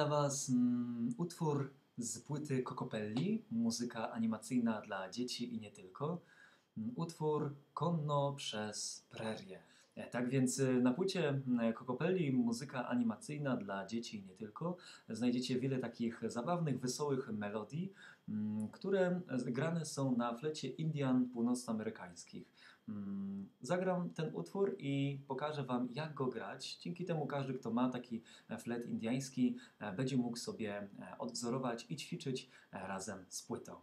dla Was utwór z płyty Kokopelli, muzyka animacyjna dla dzieci i nie tylko. Utwór Konno przez prerię. Tak więc na płycie Kokopelli, muzyka animacyjna dla dzieci i nie tylko, znajdziecie wiele takich zabawnych, wesołych melodii, które grane są na flecie Indian północnoamerykańskich. Zagram ten utwór i pokażę Wam, jak go grać. Dzięki temu każdy, kto ma taki flet indiański, będzie mógł sobie odwzorować i ćwiczyć razem z płytą.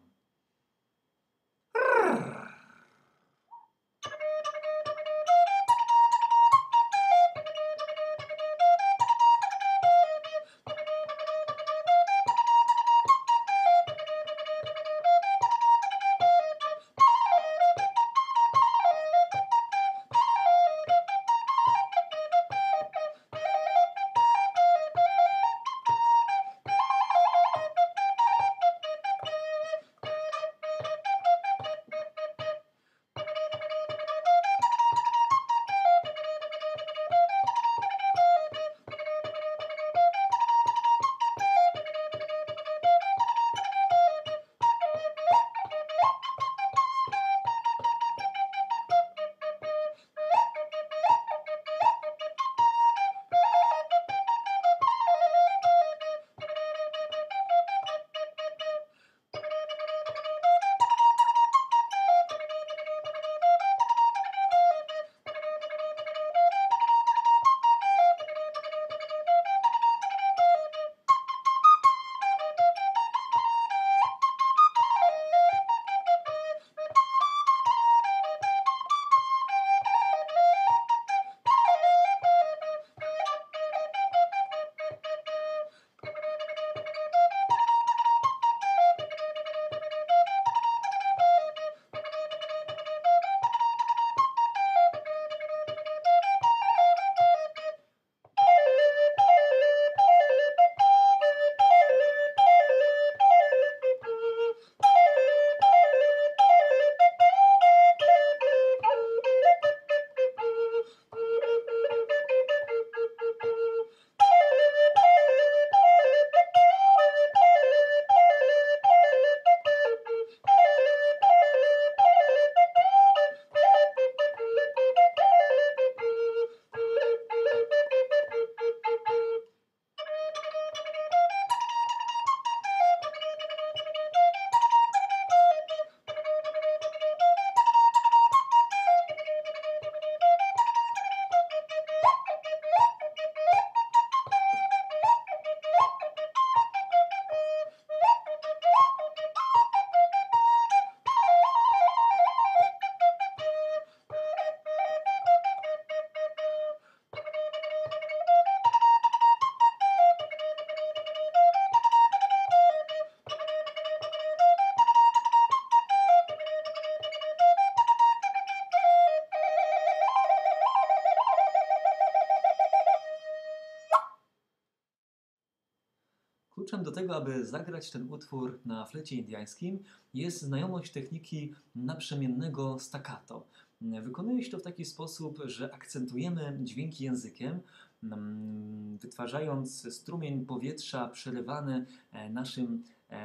Kluczem do tego, aby zagrać ten utwór na flecie indiańskim, jest znajomość techniki naprzemiennego staccato. Wykonuje się to w taki sposób, że akcentujemy dźwięki językiem, wytwarzając strumień powietrza przerywany naszym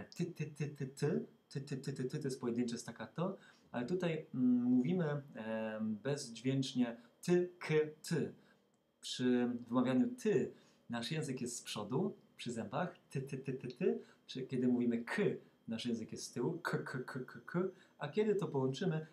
to jest pojedyncze staccato, ale tutaj mówimy bezdźwięcznie ty, k, ty. Przy wymawianiu ty nasz język jest z przodu, przy zębach, kiedy mówimy k, nasz język jest z tyłu, k, a kiedy to połączymy,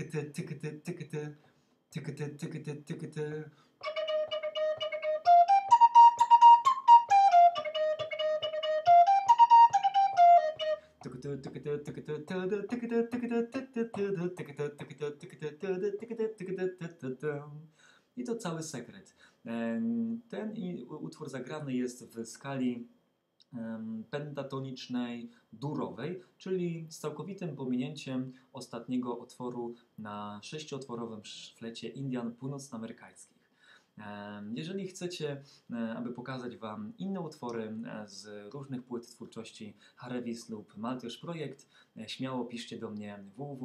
i to cały sekret. Ten utwór zagrany jest w skali pentatonicznej, durowej, czyli z całkowitym pominięciem ostatniego otworu na sześciotworowym flecie Indian północnoamerykańskich. Jeżeli chcecie, aby pokazać Wam inne utwory z różnych płyt twórczości Harevis lub Maltiosz Projekt, śmiało piszcie do mnie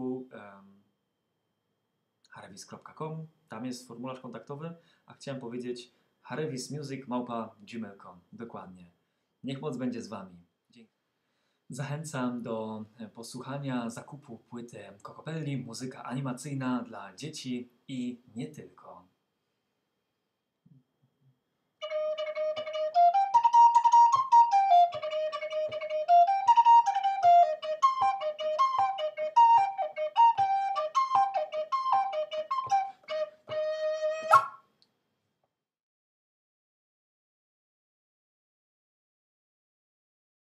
www.harevis.com. Tam jest formularz kontaktowy, a chciałem powiedzieć harevismusic@gmail.com. Dokładnie. Niech moc będzie z Wami. Dzięki. Zachęcam do posłuchania zakupu płyty Kokopelli, muzyka animacyjna dla dzieci i nie tylko.